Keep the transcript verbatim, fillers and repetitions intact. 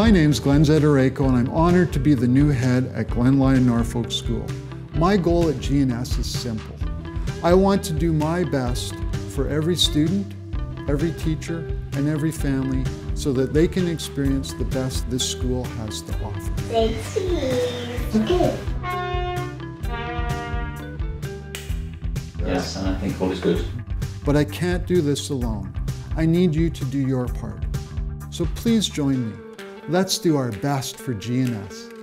My name's Glenn Zederayko, and I'm honored to be the new head at Glenlyon Norfolk School. My goal at G N S is simple. I want to do my best for every student, every teacher, and every family so that they can experience the best this school has to offer. Okay. Yes, and I think all is good. But I can't do this alone. I need you to do your part. So please join me. Let's do our best for G N S.